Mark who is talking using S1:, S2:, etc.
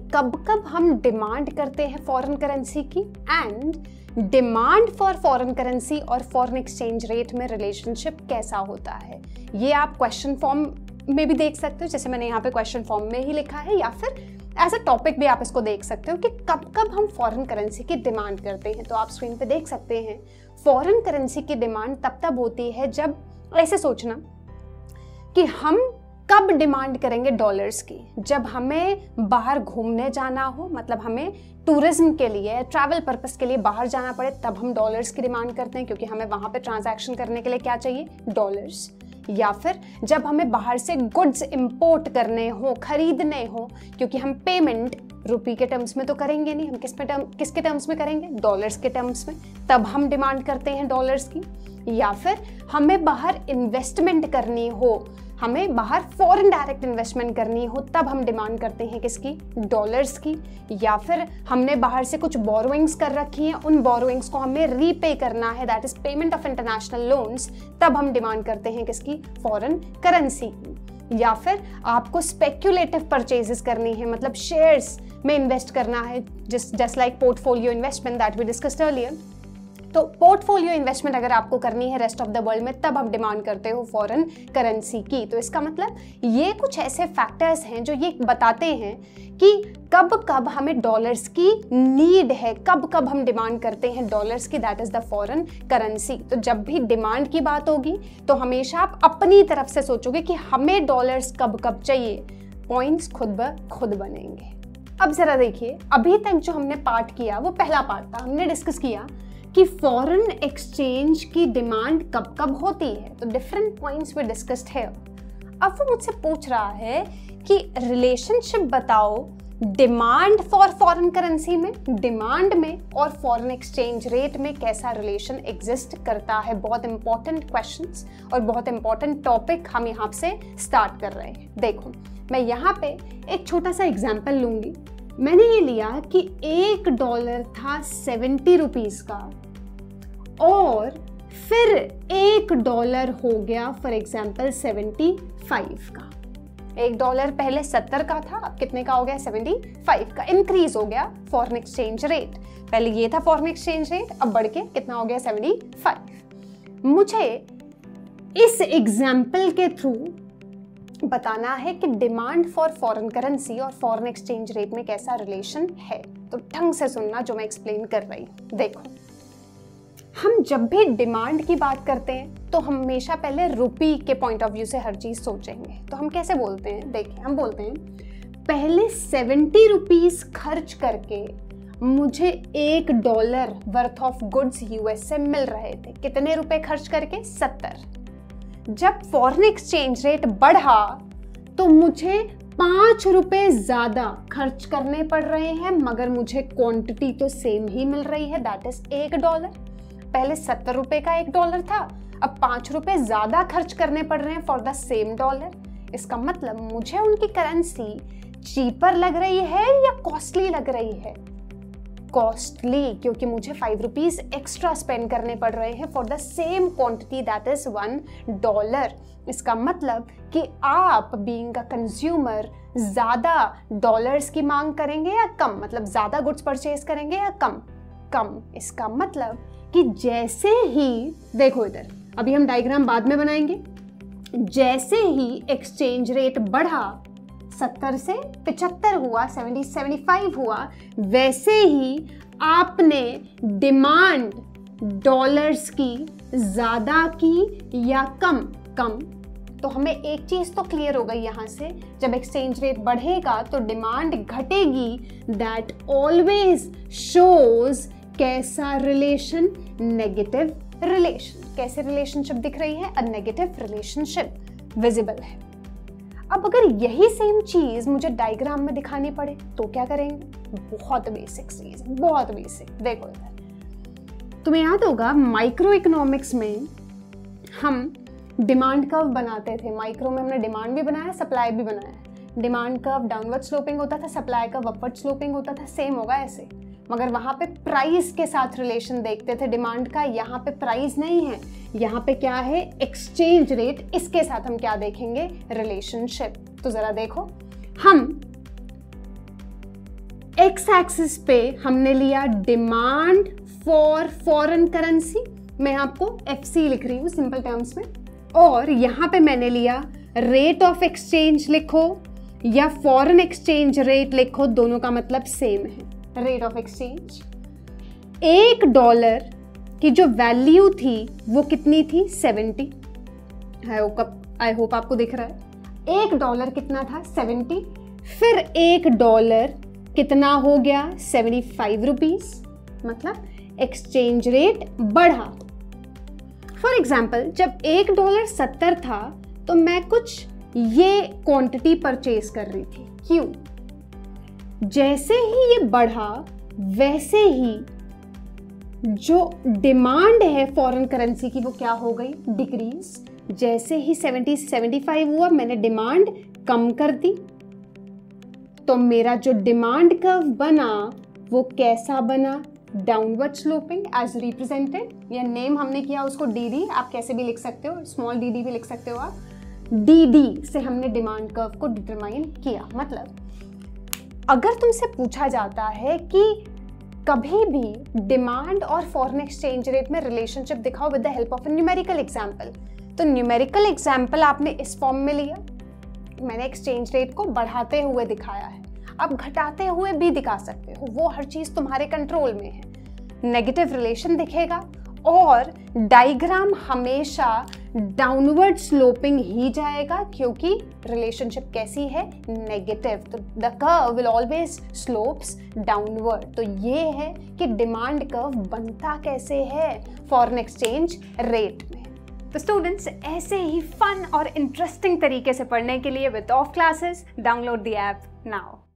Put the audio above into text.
S1: कब कब हम डिमांड करते हैं फॉरेन करेंसी की, and demand for foreign currency और फॉरेन एक्सचेंज रेट में रिलेशनशिप कैसा होता है। ये आप क्वेश्चन फॉर्म में भी देख सकते हो, जैसे मैंने यहाँ पे क्वेश्चन फॉर्म में ही लिखा है, या फिर एज अ टॉपिक भी आप इसको देख सकते हो कि कब कब हम फॉरेन करेंसी की डिमांड करते हैं। तो आप स्क्रीन पे देख सकते हैं फॉरेन करेंसी की डिमांड तब होती है जब, ऐसे सोचना कि हम कब डिमांड करेंगे डॉलर्स की, जब हमें बाहर घूमने जाना हो, मतलब हमें टूरिज्म के लिए, ट्रैवल पर्पस के लिए बाहर जाना पड़े, तब हम डॉलर्स की डिमांड करते हैं क्योंकि हमें वहाँ पे ट्रांजैक्शन करने के लिए क्या चाहिए, डॉलर्स। या फिर जब हमें बाहर से गुड्स इंपोर्ट करने हो, खरीदने हो, क्योंकि हम पेमेंट रुपी के टर्म्स में तो करेंगे नहीं, हम किसके टर्म्स में करेंगे, डॉलर्स के टर्म्स में, तब हम डिमांड करते हैं डॉलर्स की। या फिर हमें बाहर इन्वेस्टमेंट करनी हो, हमें बाहर फॉरेन डायरेक्ट इन्वेस्टमेंट करनी हो, तब हम डिमांड करते हैं किसकी, डॉलर्स की। या फिर हमने बाहर से कुछ बोरोइंग्स कर रखी हैं, उन बोरोइंग्स को हमें रीपे करना है, that is payment of international loans, तब हम डिमांड करते हैं किसकी, फॉरेन करेंसी की। या फिर आपको स्पेक्युलेटिव परचेजेस करनी है, मतलब शेयर्स में इन्वेस्ट करना है, just like portfolio investment that we discussed earlier. तो पोर्टफोलियो इन्वेस्टमेंट अगर आपको करनी है रेस्ट ऑफ द वर्ल्ड में, तब आप डिमांड करते हो फॉरेन करेंसी की। तो इसका मतलब ये कुछ ऐसे फैक्टर्स हैं जो ये बताते हैं कि कब कब हमें डॉलर्स की नीड है, कब कब हम डिमांड करते हैं डॉलर्स की, that is the foreign currency. तो जब भी डिमांड की बात होगी तो हमेशा आप अपनी तरफ से सोचोगे कि हमें डॉलर्स कब कब चाहिए, पॉइंट्स खुद ब खुद बनेंगे। अब जरा देखिए, अभी तक जो हमने पार्ट किया वो पहला पार्ट था, हमने डिस्कस किया कि फॉरेन एक्सचेंज की डिमांड कब कब होती है। तो डिफरेंट पॉइंट्स वे डिस्कस्ड है। अब वो मुझसे पूछ रहा है कि रिलेशनशिप बताओ डिमांड फॉर फॉरेन करेंसी में, डिमांड में और फॉरेन एक्सचेंज रेट में कैसा रिलेशन एग्जिस्ट करता है। बहुत इंपॉर्टेंट क्वेश्चंस और बहुत इंपॉर्टेंट टॉपिक हम यहाँ से स्टार्ट कर रहे हैं। देखो, मैं यहाँ पे एक छोटा सा एग्जाम्पल लूंगी। मैंने ये लिया कि $1 था 70 रुपीज का, और फिर $1 हो गया फॉर एग्जाम्पल 75 का। $1 पहले 70 का था, अब कितने का हो गया, 75 का। इंक्रीज हो गया फॉरेन एक्सचेंज रेट, पहले ये था फॉरेन एक्सचेंज रेट, अब बढ़ के कितना हो गया, 75। मुझे इस एग्जाम्पल के थ्रू बताना है कि डिमांड फॉर फॉरेन करेंसी और फॉरेन एक्सचेंज रेट में कैसा रिलेशन है। तो ढंग से सुनना जो मैं एक्सप्लेन कर रही हूं। देखो, हम जब भी डिमांड की बात करते हैं तो हमेशा पहले रुपी के पॉइंट ऑफ व्यू से हर चीज सोचेंगे। तो हम कैसे बोलते हैं, देखिए हम बोलते हैं पहले 70 रुपीज खर्च करके मुझे $1 वर्थ ऑफ गुड्स यूएस से मिल रहे थे। कितने रुपए खर्च करके, 70। जब फॉरेन एक्सचेंज रेट बढ़ा तो मुझे 5 रुपए ज्यादा खर्च करने पड़ रहे हैं, मगर मुझे क्वांटिटी तो सेम ही मिल रही है, दैट इज $1। पहले 70 रुपए का $1 था, अब 5 रुपए ज्यादा खर्च करने पड़ रहे हैं फॉर द सेम $। इसका मतलब मुझे उनकी करेंसी चीपर लग रही है या कॉस्टली लग रही है, कॉस्टली, क्योंकि मुझे 5 रुपीज एक्स्ट्रा स्पेंड करने पड़ रहे हैं for the same quantity, that is $1। इसका मतलब कि आप बीइंग अ कंज्यूमर ज्यादा डॉलर्स की मांग करेंगे या कम, मतलब ज्यादा गुड्स परचेज करेंगे या कम, कम। इसका मतलब कि जैसे ही, देखो इधर, अभी हम डायग्राम बाद में बनाएंगे, जैसे ही एक्सचेंज रेट बढ़ा, 70 से 75 हुआ, 75 हुआ, वैसे ही आपने डिमांड डॉलर्स की ज्यादा की या कम, कम। तो हमें एक चीज तो क्लियर हो गई यहाँ से, जब एक्सचेंज रेट बढ़ेगा तो डिमांड घटेगी, दैट ऑलवेज शोज कैसा रिलेशन, नेगेटिव रिलेशन। कैसे रिलेशनशिप दिख रही है, अ नेगेटिव रिलेशनशिप विजिबल है। अब अगर यही सेम चीज मुझे डायग्राम में दिखानी पड़े तो क्या करेंगे, बहुत बेसिक चीज, बहुत बेसिक। देखो इधर, तुम्हें याद होगा माइक्रो इकोनॉमिक्स में हम डिमांड कर्व बनाते थे। माइक्रो में हमने डिमांड भी बनाया, सप्लाई भी बनाया। डिमांड कर्व डाउनवर्ड स्लोपिंग होता था, सप्लाई कर्व अपवर्ड स्लोपिंग होता था, सेम होगा ऐसे, मगर वहां पे प्राइस के साथ रिलेशन देखते थे डिमांड का। यहाँ पे प्राइस नहीं है, यहाँ पे क्या है, एक्सचेंज रेट। इसके साथ हम क्या देखेंगे, रिलेशनशिप। तो जरा देखो, हम एक्स एक्सिस पे हमने लिया डिमांड फॉर फॉरेन करेंसी, मैं आपको FC लिख रही हूँ सिंपल टर्म्स में, और यहाँ पे मैंने लिया रेट ऑफ एक्सचेंज लिखो या फॉरेन एक्सचेंज रेट लिखो, दोनों का मतलब सेम है, रेट ऑफ एक्सचेंज। $1 की जो वैल्यू थी वो कितनी थी? 70। आई होप आपको दिख रहा है। $1 कितना था? 70। फिर $1 कितना हो गया? 75 रुपीज, मतलब एक्सचेंज रेट बढ़ा। फॉर एग्जाम्पल जब $1 70 था तो मैं कुछ ये क्वांटिटी परचेज कर रही थी। क्यों? जैसे ही ये बढ़ा वैसे ही जो डिमांड है फॉरेन करेंसी की वो क्या हो गई? डिक्रीज। जैसे ही 70 से 75 हुआ मैंने डिमांड कम कर दी, तो मेरा जो डिमांड कर्व बना वो कैसा बना? डाउनवर्ड स्लोपिंग एज रिप्रेजेंटेड, या नेम हमने किया उसको DD, आप कैसे भी लिख सकते हो, स्मॉल dd भी लिख सकते हो आप। DD से हमने डिमांड कर्व को डिटरमाइन किया। मतलब अगर तुमसे पूछा जाता है कि कभी भी डिमांड और फॉरेन एक्सचेंज रेट में रिलेशनशिप दिखाओ with the help of a numerical example, तो न्यूमेरिकल एग्जाम्पल आपने इस फॉर्म में लिया, मैंने एक्सचेंज रेट को बढ़ाते हुए दिखाया है, अब घटाते हुए भी दिखा सकते हो, वो हर चीज तुम्हारे कंट्रोल में है। नेगेटिव रिलेशन दिखेगा और डायग्राम हमेशा डाउनवर्ड स्लोपिंग ही जाएगा, क्योंकि रिलेशनशिप कैसी है? नेगेटिव। तो the curve will always slopes downward. तो ये है कि डिमांड कर्व बनता कैसे है फॉरेन एक्सचेंज रेट में। तो स्टूडेंट्स, ऐसे ही फन और इंटरेस्टिंग तरीके से पढ़ने के लिए with of classes download the app now.